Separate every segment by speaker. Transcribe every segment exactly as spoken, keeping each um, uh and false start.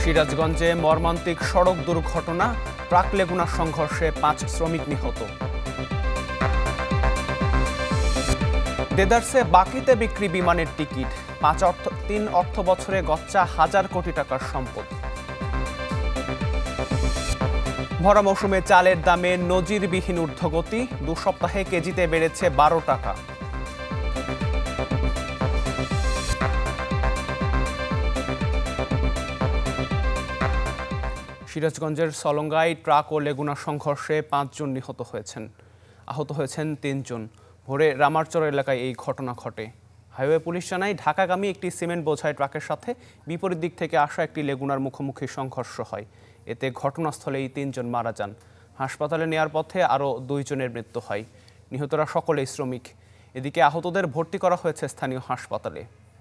Speaker 1: সিরাজগঞ্জে মর্মান্তিক সড়ক দুর্ঘটনা, ট্রাক লেগুনা সংঘর্ষে পাঁচ শ্রমিক নিহত। দেদারসে বাকিতে বিক্রি বিমানের টিকিট, পাঁচ অর্থ তিন অর্থ বছরে গচ্চা হাজার কোটি টাকার সম্পদ। ভরা মৌসুমে চালের দামে নজিরবিহীন ঊর্ধ্বগতি, দু সপ্তাহে কেজিতে বেড়েছে বারো টাকা। সিরাজগঞ্জের সলঙ্গায় ট্রাক ও লেগুনা সংঘর্ষে পাঁচজন নিহত হয়েছেন, আহত হয়েছেন তিনজন। ভোরে রামারচর এলাকায় এই ঘটনা ঘটে। হাইওয়ে পুলিশ জানায়, ঢাকাগামী একটি সিমেন্ট বোঝাই ট্রাকের সাথে বিপরীত দিক থেকে আসা একটি লেগুনার মুখোমুখি সংঘর্ষ হয়। এতে ঘটনাস্থলেই তিনজন মারা যান। হাসপাতালে নেয়ার পথে আরও দুইজনের মৃত্যু হয়। নিহতরা সকলেই শ্রমিক। এদিকে আহতদের ভর্তি করা হয়েছে স্থানীয় হাসপাতালে।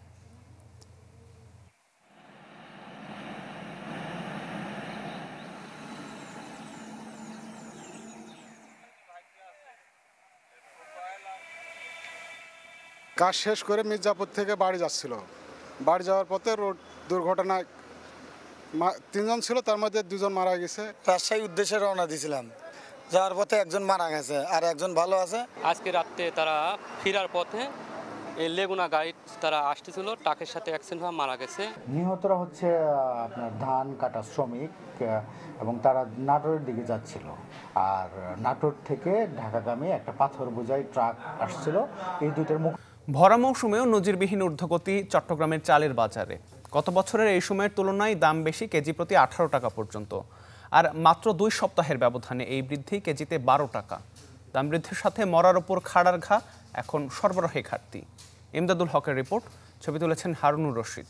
Speaker 2: কাজ শেষ করে মির্জাপুর থেকে বাড়ি যাচ্ছিল। বাড়ি যাওয়ার পথে রোড দুর্ঘটনায় তিনজন ছিল, তার মধ্যে দুজন মারা গেছে।
Speaker 3: রাজশাহী উদ্দেশ্যে রওনা দিয়েছিলাম, যাওয়ার পথে একজন মারা গেছে আর একজন ভালো আছে।
Speaker 4: আজকে রাত্রে তারা ফেরার পথে এই লেগুনা গাড়ি তারা আসতেছিল, ট্রাকের সাথে অ্যাক্সিডেন্ট হয়ে মারা গেছে।
Speaker 5: নিহতরা হচ্ছে আপনার ধান কাটা শ্রমিক এবং তারা নাটোরের দিকে যাচ্ছিল। আর নাটোর থেকে ঢাকাগামী একটা পাথর বোঝাই ট্রাক আসছিল। এই দুইটার মুখ
Speaker 1: ভরা মৌসুমেও নজিরবিহীন ঊর্ধ্বগতি চট্টগ্রামের চালের বাজারে। গত বছরের এই সময়ের তুলনায় দাম বেশি, কেজি প্রতি আঠারো টাকা পর্যন্ত। আর মাত্র দুই সপ্তাহের ব্যবধানে এই বৃদ্ধি কেজিতে বারো টাকা। দাম বৃদ্ধির সাথে মরার ওপর খাড়ার ঘা, এখন সরবরাহে ঘাটতি। ইমদাদুল হকের রিপোর্ট, ছবি তুলেছেন হারুনুর রশিদ।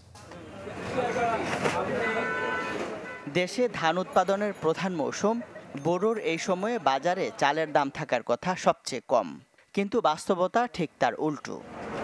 Speaker 6: দেশে ধান উৎপাদনের প্রধান মৌসুম, বোরোর এই সময়ে বাজারে চালের দাম থাকার কথা সবচেয়ে কম, কিন্তু বাস্তবতা ঠিক তার উল্টো।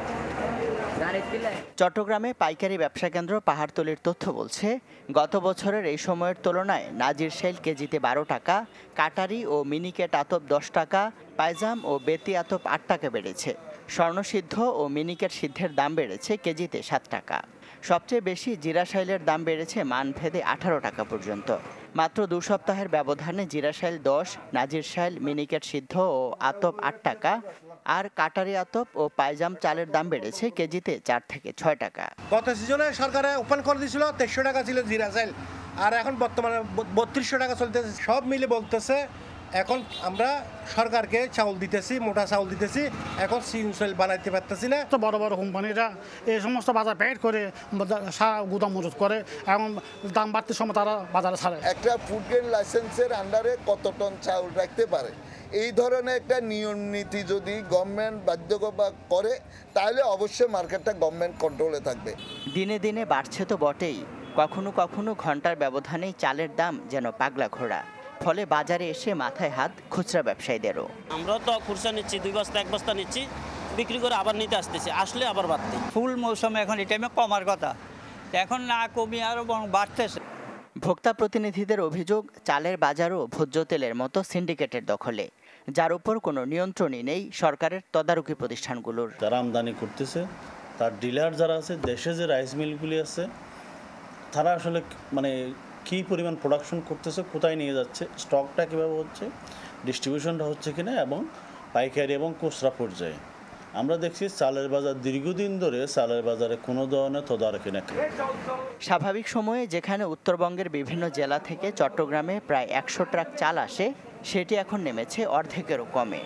Speaker 6: চট্টগ্রামে পাইকারি ব্যবসা কেন্দ্র পাহাড়তলির তথ্য বলছে, গত বছরের এই সময়ের তুলনায় নাজির শাইল কেজিতে বারো টাকা, কাটারি ও মিনিকেট আতপ দশ টাকা, পায়জাম ও বেতি আতপ আট টাকা বেড়েছে। স্বর্ণসিদ্ধ ও মিনিকেট সিদ্ধের দাম বেড়েছে কেজিতে সাত টাকা। সবচেয়ে বেশি জিরাশাইলের দাম বেড়েছে মানভেদে আঠারো টাকা পর্যন্ত। মাত্র দু সপ্তাহের ব্যবধানে জিরাশাইল দশ, নাজির শাইল, মিনিকেট সিদ্ধ ও আতপ আট টাকা, আর কাটারি আতপ ও পায়জাম চালের দাম বেড়েছে কেজিতে চার থেকে ছয় টাকা।
Speaker 7: গত সিজনে সরকারে ওপেন করে দিয়েছিল, তেইশশো টাকা ছিল জিরাশাইল, আর এখন বর্তমানে বত্রিশশো টাকা চলতেছে। সব মিলে বলতেছে এখন আমরা সরকারকে চাউল দিতেছি, মোটা চাউল দিতেছি, এখন সিনসেল বানাইতে পারতেছি না।
Speaker 8: তো বড় বড় কোম্পানিরা এই সমস্ত বাজার প্যাকেট করে গুদাম মজুত করে, এখন দাম বাড়তির সময় তারা বাজারে ছাড়ে।
Speaker 9: একটা ফুড গ্রেড লাইসেন্সের আন্ডারে কত টন চাউল রাখতে পারে, এই ধরনের একটা নিয়ম নীতি যদি গভর্নমেন্ট বাধ্যবাধকতা করে, তাহলে অবশ্যই মার্কেটটা গভর্নমেন্ট কন্ট্রোলে থাকবে।
Speaker 6: দিনে দিনে বাড়ছে তো বটেই, কখনো কখনো ঘন্টার ব্যবধানেই চালের দাম যেন পাগলা ঘোড়া। ফলে বাজারে এসে মাথায় হাত খুচরা ব্যবসায়ীদেরও।
Speaker 10: আমরাও তো খুচরা নিচ্ছি, দুই বস্তা এক বস্তা নিচ্ছি, বিক্রি করে আবার নিতে আসতেছি, আসলে আবার বাড়তে।
Speaker 11: ফুল মৌসুমে এখন এই টাইমে কমার কথা, এখন না কমিয়ে আরও বাড়তেছে।
Speaker 6: ভোক্তা প্রতিনিধিদের অভিযোগ, চালের বাজারও ভোজ্য তেলের মতো সিন্ডিকেটের দখলে, যার উপর কোনো নিয়ন্ত্রণই নেই সরকারের তদারকি প্রতিষ্ঠানগুলোর।
Speaker 12: যারা আমদানি করতেছে, তার ডিলার যারা আছে, দেশে যে রাইস মিলগুলি আছে, তারা আসলে মানে কী পরিমাণ প্রোডাকশন করতেছে, কোথায় নিয়ে যাচ্ছে, স্টকটা কীভাবে হচ্ছে, ডিস্ট্রিবিউশনটা হচ্ছে কিনা, এবং পাইকারি এবং খুচরা পর্যায়ে আমরা দেখছি চালের বাজার দীর্ঘদিন ধরে চালের বাজারে কোনো ধরনের তদারকি নেই।
Speaker 6: স্বাভাবিক সময়ে যেখানে উত্তরবঙ্গের বিভিন্ন জেলা থেকে চট্টগ্রামে প্রায় একশো ট্রাক চাল আসে, সেটি এখন নেমেছে অর্ধেকেরও কমে।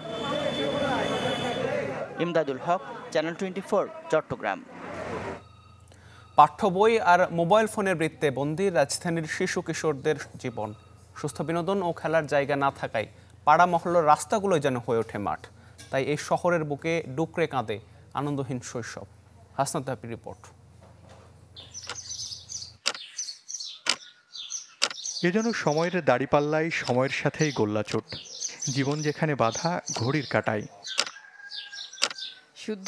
Speaker 6: Imdadul Haque, channel twenty four, Chattogram.
Speaker 1: পাঠ্য বই আর মোবাইল ফোনের বৃত্তে বন্দী রাজধানীর শিশু কিশোরদের জীবন। সুস্থ বিনোদন ও খেলার জায়গা না থাকায় পাড়া মহল্লার রাস্তাগুলোই যেন হয়ে ওঠে মাঠ। তাই এই শহরের বুকে ডুকরে কাঁদে আনন্দহীন শৈশব। হাসনাত হাফির রিপোর্ট।
Speaker 13: এ যেন সময়ের দাড়িপাল্লায় সময়ের সাথেই গোল্লাচোট। জীবন যেখানে বাধা ঘড়ির কাটায়।
Speaker 14: শুদ্ধ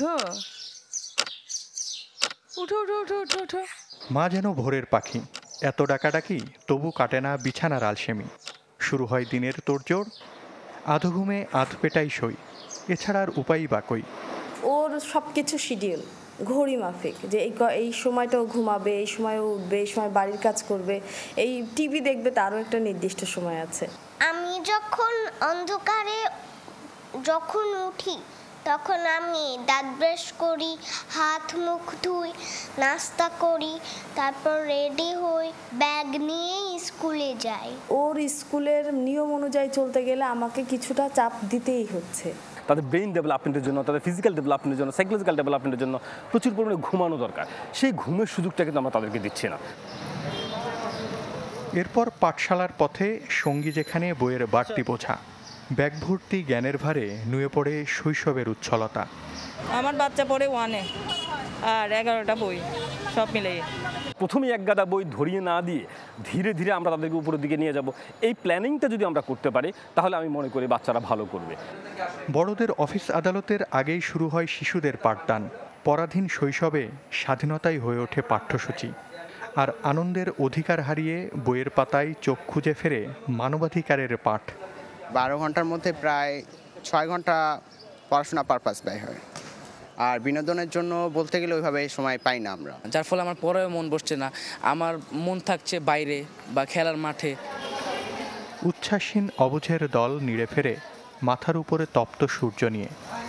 Speaker 14: উঠো উঠো উঠো উঠো উঠো।
Speaker 13: মা যেন ভোরের পাখি, এত ডাকাডাকি তবু কাটে না বিছানার আলসেমি। শুরু হয় দিনের তোড়জোড়, আধো ঘুমে আধ পেটাই সই, এছাড়া আর উপায়ই বা কই।
Speaker 15: ওর সব কিছু শিডিউল ঘড়ি মাফিক, যে এই এই সময়টাও ঘুমাবে, এই সময় উঠবে, এই সময় বাড়ির কাজ করবে, এই টিভি দেখবে, তারও একটা নির্দিষ্ট সময় আছে।
Speaker 16: আমি যখন অন্ধকারে যখন উঠি তখন আমি দাঁত ব্রাশ করি, হাত মুখ ধুই, নাস্তা করি, তারপর রেডি হই, ব্যাগ নিয়ে স্কুলে যাই।
Speaker 15: ওর স্কুলের নিয়ম অনুযায়ী চলতে গেলে আমাকে কিছুটা চাপ দিতেই হচ্ছে।
Speaker 17: তাদের ব্রেইন ডেভেলপমেন্টের জন্য, তাদের ফিজিক্যাল ডেভেলপমেন্টের জন্য, সাইকোলজিক্যাল ডেভেলপমেন্টের জন্য প্রচুর পরিমাণে ঘুমানো দরকার। সেই ঘুমের সুযোগটা কিন্তু আমরা তাদেরকে দিচ্ছি না।
Speaker 13: এরপর পাঠশালার পথে সঙ্গী যেখানে বইয়ের বাড়তি বোঝা, ব্যাগ ভর্তি জ্ঞানের ভারে নুয়ে পড়ে শৈশবের উচ্ছলতা।
Speaker 14: আমার বাচ্চা পড়ে ওয়ানে আর এগারোটা বই সব মিলিয়ে।
Speaker 17: প্রথমেই এক গাদা বই ধরিয়ে না দিয়ে ধীরে ধীরে আমরা তাদেরকে উপরের দিকে নিয়ে যাব, এই প্ল্যানিংটা যদি আমরা করতে পারি তাহলে আমি মনে করি বাচ্চারা ভালো করবে।
Speaker 13: বড়দের অফিস আদালতের আগেই শুরু হয় শিশুদের পাঠদান। পরাধীন শৈশবে স্বাধীনতাই হয়ে ওঠে পাঠ্যসূচি, আর আনন্দের অধিকার হারিয়ে বইয়ের পাতায় চোখ খুঁজে ফেরে মানবাধিকারের পাঠ।
Speaker 18: বারো ঘন্টার মধ্যে প্রায় ছয় ঘন্টা পড়াশোনা পারপাস ব্যয় হয়, আর বিনোদনের জন্য বলতে গেলে ওইভাবে সময় পাই না আমরা,
Speaker 19: যার ফলে আমার পড়ায় মন বসছে না, আমার মন থাকছে বাইরে বা খেলার মাঠে।
Speaker 13: উচ্ছ্বাসহীন অবুঝের দল নিড়ে ফেরে মাথার উপরে তপ্ত সূর্য নিয়ে।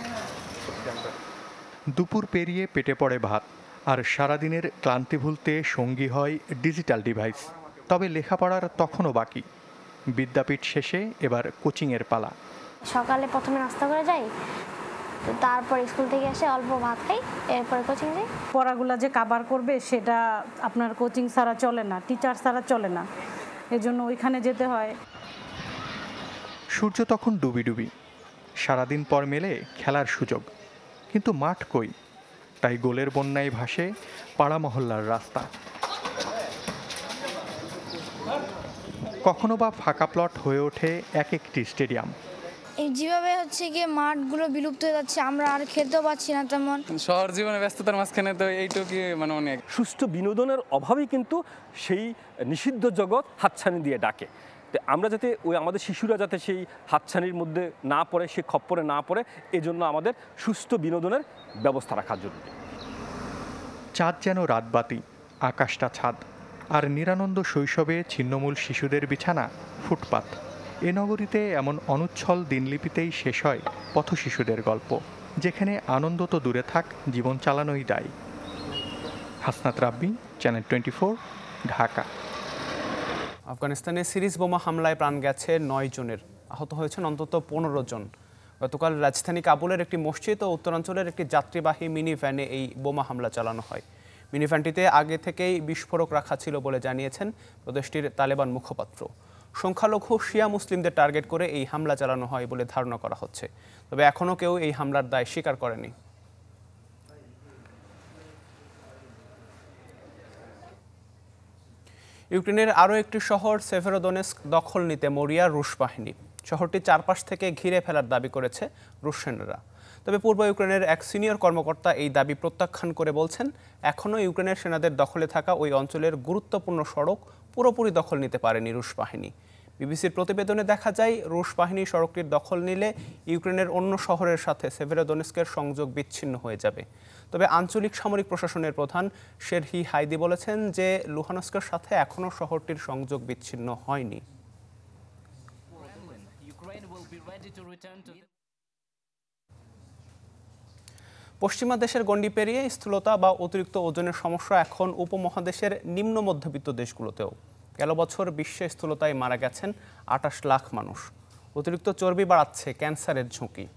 Speaker 13: দুপুর পেরিয়ে পেটে পড়ে ভাত, আর সারাদিনের ক্লান্তি ভুলতে সঙ্গী হয় ডিজিটাল ডিভাইস। তবে লেখাপড়ার তখনও বাকি। বিদ্যাপীঠ শেষে এবার কোচিংয়ের পালা।
Speaker 16: সকালে প্রথমে নাস্তা করে যাই, তারপর স্কুল থেকে এসে অল্প ভাত খাই, এরপর কোচিং যাই।
Speaker 20: পড়াগুলা যে কাভার করবে সেটা আপনার কোচিং ছাড়া চলে না, টিচার ছাড়া চলে না, এজন্য ওইখানে যেতে হয়।
Speaker 13: সূর্য তখন ডুবি ডুবি, সারাদিন পর মেলে খেলার সুযোগ, কিন্তু মাঠ কই। তাই গোলের বন্যায় ভাসে পাড়া মহল্লার রাস্তা। কখনো বা ফাঁকা প্লট হয়ে ওঠে এক একটি স্টেডিয়াম।
Speaker 14: যেভাবে হচ্ছে গিয়ে মাঠগুলো বিলুপ্ত হয়ে যাচ্ছে, আমরা আর খেলতেও পাচ্ছি না তেমন।
Speaker 19: শহর জীবনে ব্যস্ততার মাঝখানে তো এইটুকু মানে অনেক।
Speaker 17: সুষ্ঠু বিনোদনের অভাবেই কিন্তু সেই নিষিদ্ধ জগৎ হাতছানি দিয়ে ডাকে। তো আমরা যাতে ওই আমাদের শিশুরা যাতে সেই হাতছানির মধ্যে না পড়ে, সে খপ্পরে না পড়ে, এজন্য আমাদের সুস্থ বিনোদনের ব্যবস্থা রাখা জরুরি।
Speaker 13: চাঁদ যেন রাতবাতি, আকাশটা ছাদ, আর নিরানন্দ শৈশবে ছিন্নমূল শিশুদের বিছানা ফুটপাত। এ নগরীতে এমন অনুচ্ছল দিনলিপিতেই শেষ হয় পথ শিশুদের গল্প, যেখানে আনন্দ তো দূরে থাক, জীবন চালানোই দায়ী। Hasnat Rabbi, channel twenty four, Dhaka.
Speaker 1: আফগানিস্তানে সিরিজ বোমা হামলায় প্রাণ গেছে নয় জনের, আহত হয়েছেন অন্তত পনেরো জন। গতকাল রাজধানী কাবুলের একটি মসজিদ ও উত্তরাঞ্চলের একটি যাত্রীবাহী মিনি ভ্যানে এই বোমা হামলা চালানো হয়। মিনি ভ্যানটিতে আগে থেকেই বিস্ফোরক রাখা ছিল বলে জানিয়েছেন প্রদেশটির তালেবান মুখপাত্র। সংখ্যালঘু শিয়া মুসলিমদের টার্গেট করে এই হামলা চালানো হয় বলে ধারণা করা হচ্ছে, তবে এখনও কেউ এই হামলার দায় স্বীকার করেনি। ইউক্রেনের আরও একটি শহর সেভেরোদনেস্ক দখল নিতে মরিয়া রুশ বাহিনী। শহরটি চারপাশ থেকে ঘিরে ফেলার দাবি করেছে রুশ সেনারা। তবে পূর্ব ইউক্রেনের এক সিনিয়র কর্মকর্তা এই দাবি প্রত্যাখ্যান করে বলছেন, এখনও ইউক্রেনের সেনাদের দখলে থাকা ওই অঞ্চলের গুরুত্বপূর্ণ সড়ক পুরোপুরি দখল নিতে পারেনি রুশ বাহিনী। বিবিসির প্রতিবেদনে দেখা যায়, রুশ বাহিনী সড়কটির দখল নিলে ইউক্রেনের অন্য শহরের সাথে সেভেরোদনেস্কের সংযোগ বিচ্ছিন্ন হয়ে যাবে। তবে আঞ্চলিক সামরিক প্রশাসনের প্রধান শেরহি হাইদি বলেছেন যে লুহানস্কের সাথে এখনও শহরটির সংযোগ বিচ্ছিন্ন হয়নি। পশ্চিমা দেশের গণ্ডি পেরিয়ে স্থূলতা বা অতিরিক্ত ওজনের সমস্যা এখন উপমহাদেশের নিম্ন মধ্যবিত্ত দেশগুলোতেও। গেল বছর বিশ্বে স্থূলতায় মারা গেছেন আটাশ লাখ মানুষ। অতিরিক্ত চর্বি বাড়াচ্ছে ক্যান্সারের ঝুঁকি।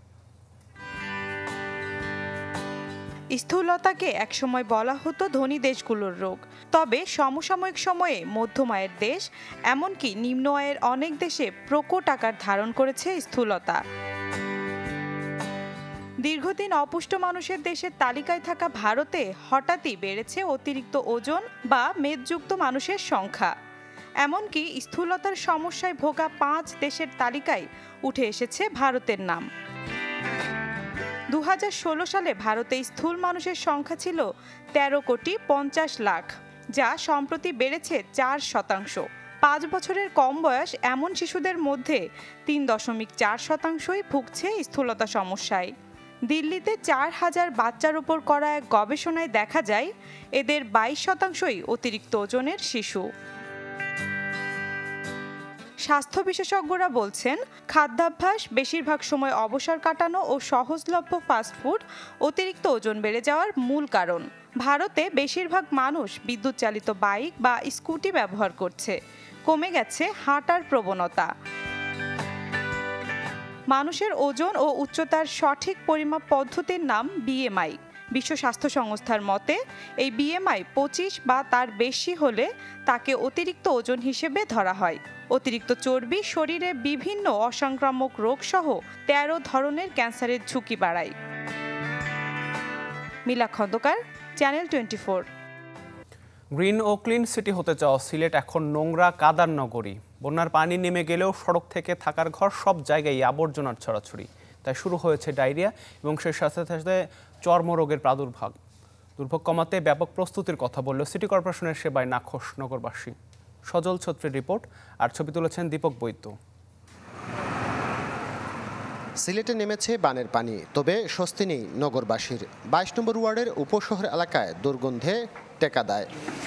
Speaker 21: স্থূলতাকে একসময় বলা হতো ধনী দেশগুলোর রোগ, তবে সমসাময়িক সময়ে মধ্যম আয়ের দেশ, এমনকি নিম্ন আয়ের অনেক দেশে প্রকট আকার ধারণ করেছে স্থূলতা। দীর্ঘদিন অপুষ্ট মানুষের দেশের তালিকায় থাকা ভারতে হঠাৎই বেড়েছে অতিরিক্ত ওজন বা মেদযুক্ত মানুষের সংখ্যা। এমনকি স্থূলতার সমস্যায় ভোগা পাঁচ দেশের তালিকায় উঠে এসেছে ভারতের নাম। দু হাজার ষোলো সালে ভারতে স্থূল মানুষের সংখ্যা ছিল তেরো কোটি পঞ্চাশ লাখ, যা সম্প্রতি বেড়েছে চার শতাংশ। পাঁচ বছরের কম বয়স এমন শিশুদের মধ্যে তিন দশমিক চার শতাংশই ভুগছে স্থূলতা সমস্যায়। দিল্লিতে চার হাজার বাচ্চার উপর করা এক গবেষণায় দেখা যায় এদের বাইশ শতাংশই অতিরিক্ত ওজনের শিশু। স্বাস্থ্য বিশেষজ্ঞরা বলছেন খাদ্যাভ্যাস, বেশিরভাগ সময় অবসর কাটানো ও সহজলভ্য ফাস্টফুড অতিরিক্ত ওজন বেড়ে যাওয়ার মূল কারণ। ভারতে বেশিরভাগ মানুষ বিদ্যুৎ চালিত বাইক বা স্কুটি ব্যবহার করছে, কমে গেছে হাঁটার প্রবণতা। মানুষের ওজন ও উচ্চতার সঠিক পরিমাপ পদ্ধতির নাম বিএমআই। বিশ্ব স্বাস্থ্য সংস্থার মতে এই বিএমআই পঁচিশ বা তার বেশি হলে তাকে অতিরিক্ত ওজন হিসেবে ধরা হয়। অতিরিক্ত চর্বি শরীরে বিভিন্ন অসংক্রামক রোগ সহ তেরো ধরনের ক্যান্সারের ঝুঁকি বাড়ায়। Mila Khandakar, channel twenty four.
Speaker 1: Green ও ক্লিন সিটি হতে চাওয়া সিলেট এখন নোংরা কাদার নগরী। বন্যার পানি নেমে গেলেও সড়ক থেকে থাকার ঘর সব জায়গায় আবর্জনার ছড়াছড়ি, তাই শুরু হয়েছে ডায়রিয়া এবং সেই সাথে সাথে চর্মরোগের প্রাদুর্ভাব। দুর্ভোগ কমাতে ব্যাপক প্রস্তুতির কথা বলল সিটি কর্পোরেশনের সেবায় নাখোশ নগরবাসী। সজল ছত্রীর রিপোর্ট আর ছবি তুলেছেন দীপক বৈদ্য।
Speaker 2: সিলেটে নেমেছে বানের পানি, তবে স্বস্তি নেই নগরবাসীর। বাইশ নম্বর ওয়ার্ডের উপশহর এলাকায় দুর্গন্ধে টেকা দেয়।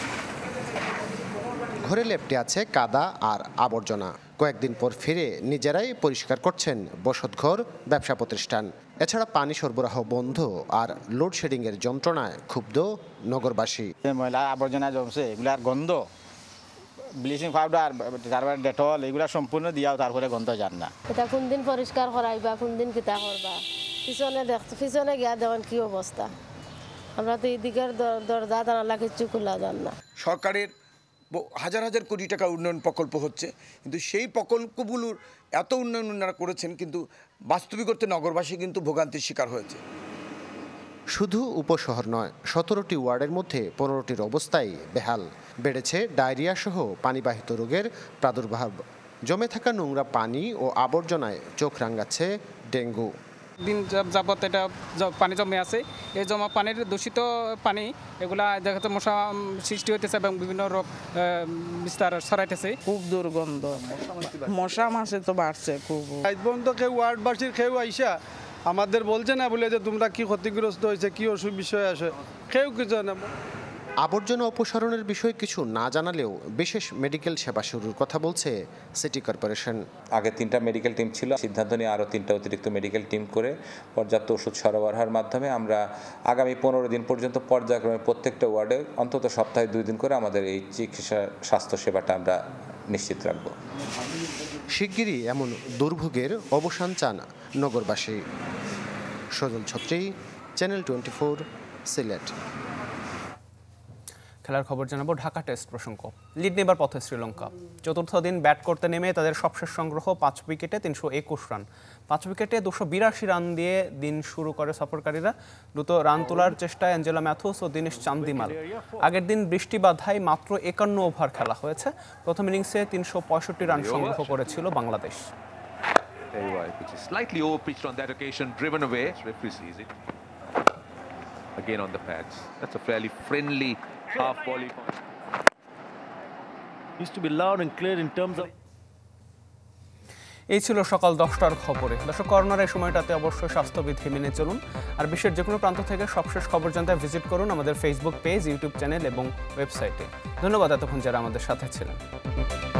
Speaker 2: ঘরে লেপ্টে আছে কাদা আর আবর্জনা। কয়েকদিন পর ফিরে নিজেরাই পরিষ্কার করছেন বসতঘর, ব্যবসা প্রতিষ্ঠান। এছাড়া পানি সরবরাহ বন্ধ আর লোডশেডিং এর যন্ত্রণায় ক্ষুব্ধ নগরবাসী।
Speaker 22: ময়লা আবর্জনা জমছে, এগুলার গন্ধ, ব্লিচিং পাউডার, তারপরে ডেটল, এগুলা সম্পূর্ণ দিয়াও তারপরে গন্ধ যান না।
Speaker 23: এটা কোন দিন পরিষ্কার করাইবা, কোন দিন কিতা করবা, পিছনে দেখ পিছনে গিয়া দেখেন কি অবস্থা। আমরা তো এদিকের দরজা জানালা কিছু খোলা যান না।
Speaker 24: সরকারের হাজার হাজার কোটি টাকা উন্নয়ন প্রকল্প হচ্ছে, কিন্তু সেই প্রকল্পগুলোর এত উন্নয়ন ওনারা করেছেন, কিন্তু বাস্তবিক অর্থে নগরবাসী কিন্তু ভোগান্তির শিকার হয়েছে।
Speaker 2: শুধু উপশহর নয়, সতেরোটি ওয়ার্ডের মধ্যে পনেরোটির অবস্থায় বেহাল। বেড়েছে ডায়রিয়া সহ পানিবাহিত রোগের প্রাদুর্ভাব। জমে থাকা নোংরা পানি ও আবর্জনায় চোখ রাঙাচ্ছে ডেঙ্গু।
Speaker 25: দিন যাবত এটা পানি জমে আছে, এই জমা পানির দূষিত পানি এগুলা দেখা যাচ্ছে মশা সৃষ্টি হইতেছে এবং বিভিন্ন রোগ বিস্তার ছড়াইতেছে।
Speaker 26: খুব দুর্গন্ধ, মশা মাছে তো বাড়ছে খুব।
Speaker 27: আজ পর্যন্ত কেউ ওয়ার্ডবাসীর কেউ আইসা আমাদের বলছে না বলে যে তোমরা কি ক্ষতিগ্রস্ত হয়েছে, কি অসুখ বিষয় আছে, কেউ কিছু না।
Speaker 2: আবর্জনা অপসারণের বিষয়ে কিছু না জানালেও বিশেষ মেডিকেল সেবা শুরুর কথা বলছে সিটি কর্পোরেশন।
Speaker 28: আগে তিনটা মেডিকেল টিম ছিল, সিদ্ধান্ত নিয়ে আরও তিনটা অতিরিক্ত মেডিকেল টিম করে পর্যাপ্ত ওষুধ সরবরাহের মাধ্যমে আমরা আগামী পনেরো দিন পর্যন্ত পর্যায়ক্রমে প্রত্যেকটা ওয়ার্ডে অন্তত সপ্তাহে দুই দিন করে আমাদের এই চিকিৎসা স্বাস্থ্য সেবাটা আমরা নিশ্চিত রাখব।
Speaker 2: শিগগিরই এমন দুর্ভোগের অবসান চান নগরবাসী। Sajal Chhatri, channel twenty four, Sylhet.
Speaker 1: খেলার খবর জানাবো ঢাকা টেস্ট প্রসঙ্গ। লিড নেবার পথে শ্রীলঙ্কা। চতুর্থ দিন ব্যাট করতে নেমে তাদের সবশেষ সংগ্রহ পাঁচ উইকেটে তিনশো একুশ রান। পাঁচ উইকেটে দুশো বিরাশি রান দিয়ে দিন শুরু করে সফরকারীরা। দ্রুত রান তোলার চেষ্টায় অ্যাঞ্জেলা ম্যাথুস ও দিনেশ চান্দিমাল। আগের দিন বৃষ্টি বাধায় মাত্র একান্ন ওভার খেলা হয়েছে। প্রথম ইনিংসে তিনশো পঁয়ষট্টি রান সংগ্রহ করেছিল Bangladesh.
Speaker 29: Again on the pads. That's a fairly friendly half volley. Needs to be loud and clear in terms of.
Speaker 1: এই ছিল সকাল দশটার খবরে। দর্শক, করোনার এই সময়টাতে অবশ্যই স্বাস্থ্যবিধি মেনে চলুন। আর বিশ্বের যে কোনো প্রান্ত থেকে সবশেষ খবর জানতে ভিজিট করুন আমাদের ফেসবুক পেজ, ইউটিউব চ্যানেল এবং ওয়েবসাইটে। ধন্যবাদ এতক্ষণ যারা আমাদের সাথে ছিলেন।